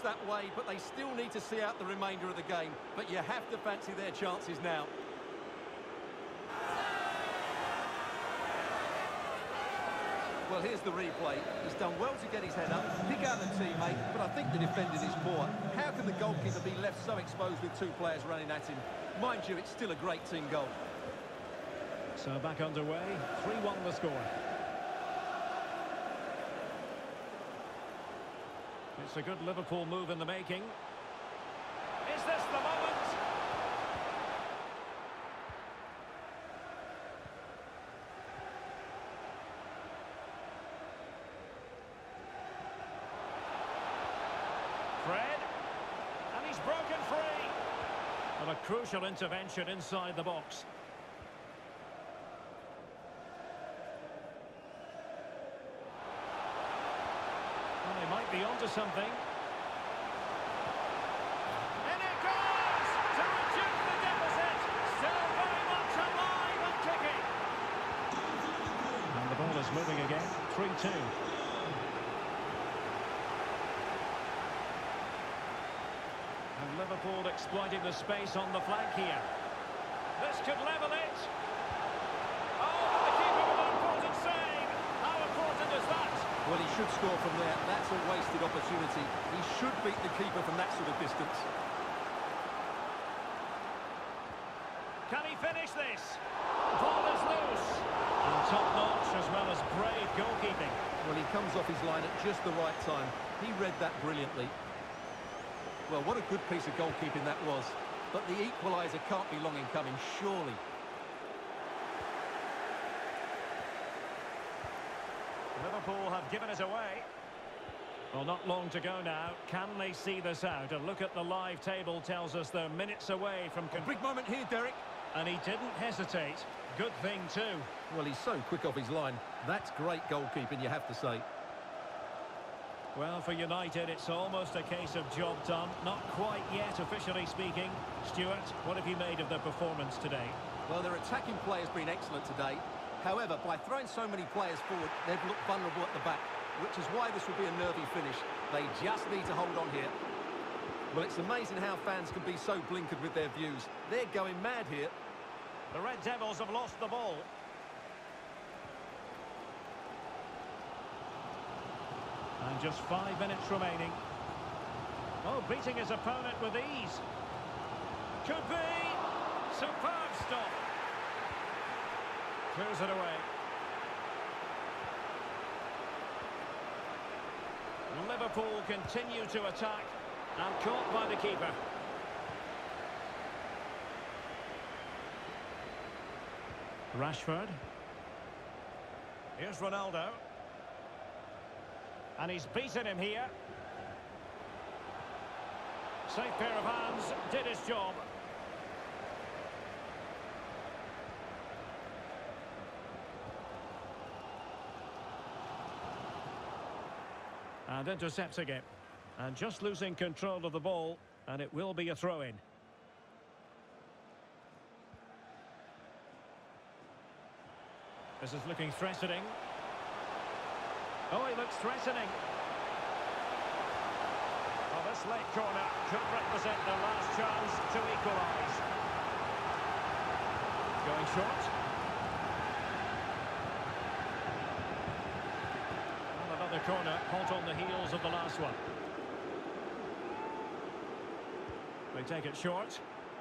looks that way, but they still need to see out the remainder of the game. But you have to fancy their chances now. Well, here's the replay. He's done well to get his head up, pick out the teammate, but I think the defending is poor. How can the goalkeeper be left so exposed with two players running at him? Mind you, it's still a great team goal. So back underway, 3-1 the score. It's a good Liverpool move in the making. Is this the moment? Fred, and he's broken free. Well, a crucial intervention inside the box. Well, they might be onto something. And it goes to reduce the deficit. Still very much alive and kicking. And the ball is moving again. 3-2. And Liverpool exploiting the space on the flank here. This could level it. Oh, but the keeper with an important save. How important is that? Well, he should score from there. That's a wasted opportunity. He should beat the keeper from that sort of distance. Can he finish this? Ball is loose. And top-notch as well as brave goalkeeping. Well, he comes off his line at just the right time. He read that brilliantly. Well, what a good piece of goalkeeping that was. But the equaliser can't be long in coming, surely. Liverpool have given it away. Well, not long to go now. Can they see this out? A look at the live table tells us they're minutes away from... Big moment here, Derek. And he didn't hesitate. Good thing, too. Well, he's so quick off his line. That's great goalkeeping, you have to say. Well, for United, it's almost a case of job done. Not quite yet, officially speaking. Stuart, what have you made of their performance today? Well, their attacking play has been excellent today. However, by throwing so many players forward, they've looked vulnerable at the back, which is why this will be a nervy finish. They just need to hold on here. Well, it's amazing how fans can be so blinkered with their views. They're going mad here. The Red Devils have lost the ball. And just 5 minutes remaining. Oh, beating his opponent with ease. Could be. Superb stop. Clears it away. Liverpool continue to attack. And caught by the keeper. Rashford. Here's Ronaldo. And he's beaten him here. Safe pair of hands, did his job. And intercepting it. And just losing control of the ball, and it will be a throw-in. This is looking threatening. Oh, he looks threatening. Well, this late corner could represent their last chance to equalise. Going short. And another corner, hot on the heels of the last one. They take it short.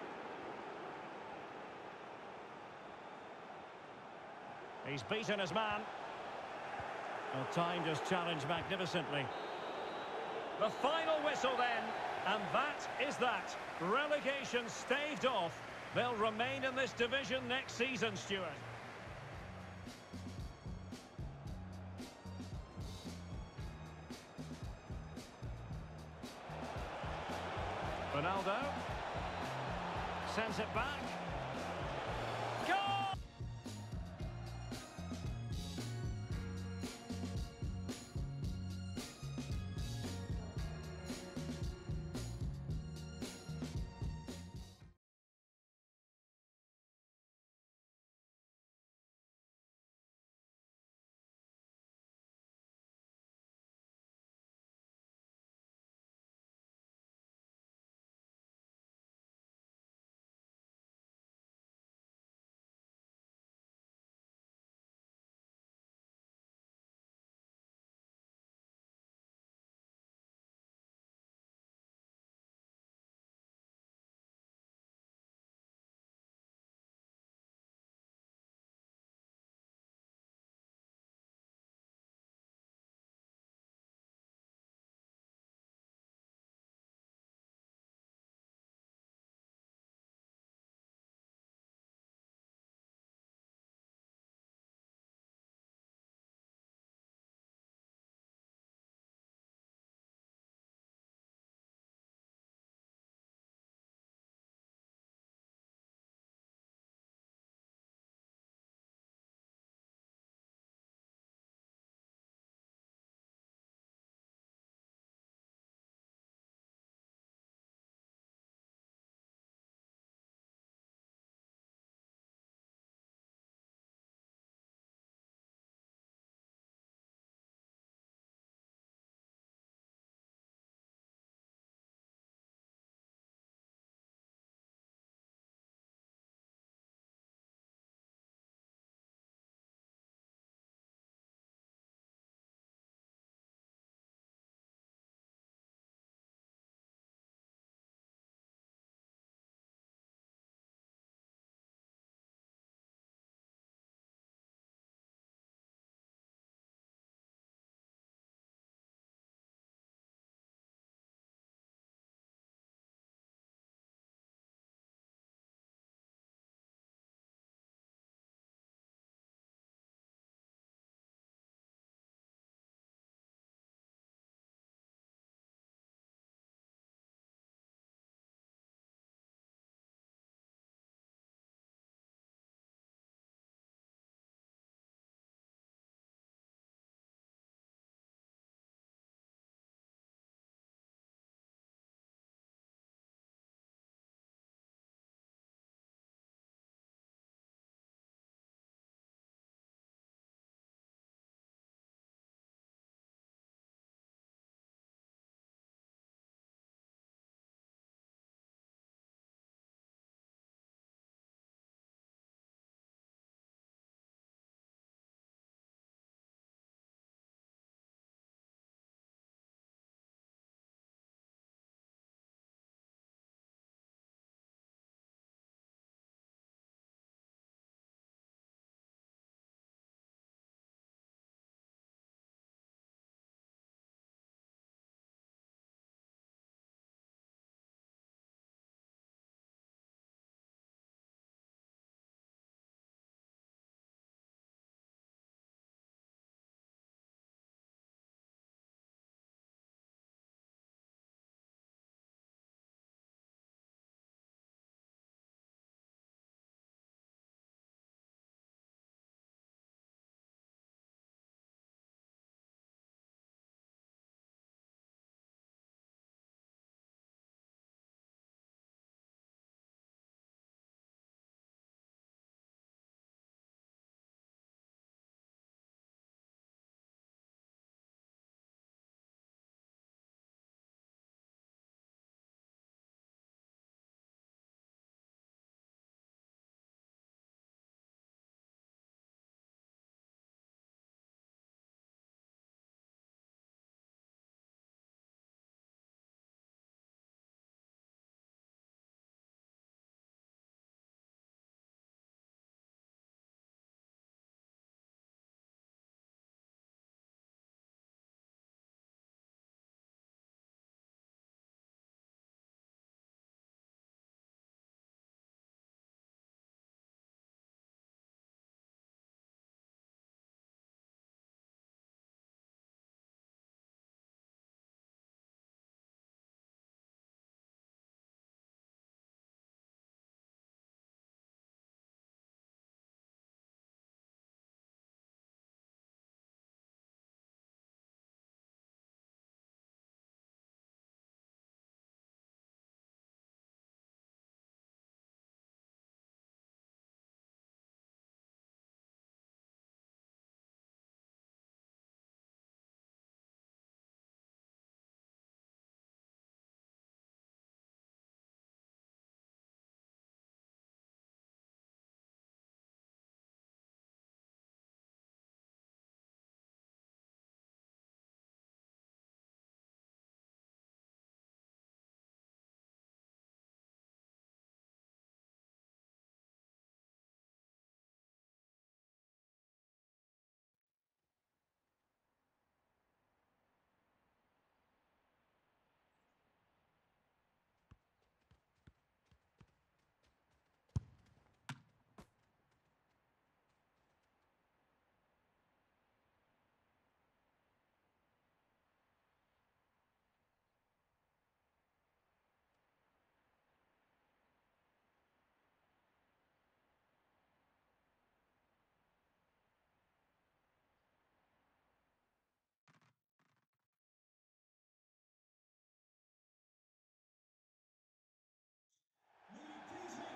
He's beaten his man. Well, timed his challenge magnificently. The final whistle then, and that is that. Relegation staved off. They'll remain in this division next season, Stuart. Ronaldo sends it back.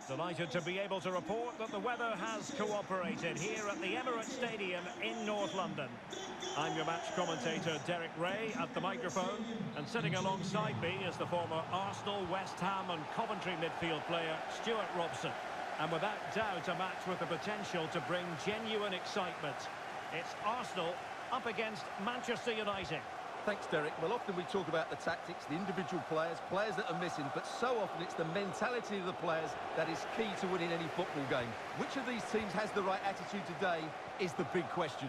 Delighted to be able to report that the weather has cooperated here at the Emirates Stadium in North London. I'm your match commentator, Derek Ray, at the microphone, and sitting alongside me is the former Arsenal, West Ham and Coventry midfield player, Stuart Robson. And without doubt, a match with the potential to bring genuine excitement. It's Arsenal up against Manchester United. Thanks, Derek. Well, often we talk about the tactics, the individual players that are missing, but so often it's the mentality of the players that is key to winning any football game. Which of these teams has the right attitude today is the big question.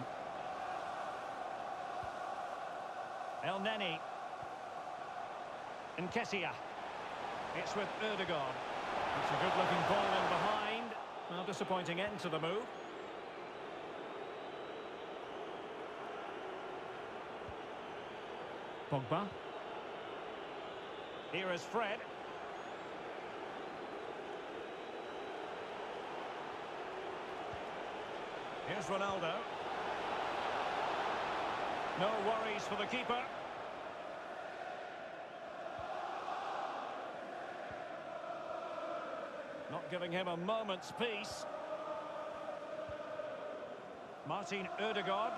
El Neni. Nketiah. It's with Ødegaard. It's a good-looking ball in behind. Well, disappointing end to the move. Pogba. Here is Fred. Here's Ronaldo. No worries for the keeper. Not giving him a moment's peace. Martin Ødegaard.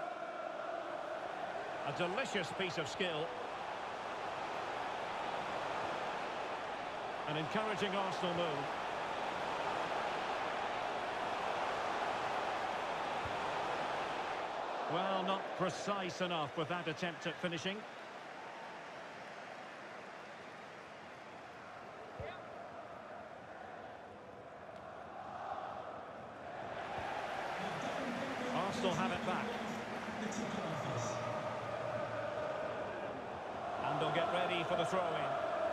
A delicious piece of skill. An encouraging Arsenal move. Well, not precise enough with that attempt at finishing. Arsenal have it back. And they'll get ready for the throw-in.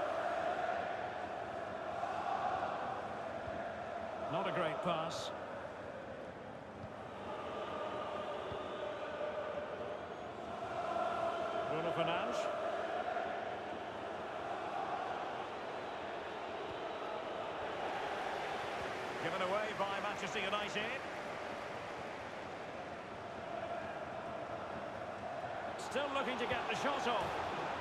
Not a great pass. Bruno Fernandes. Given away by Manchester United. Still looking to get the shot off.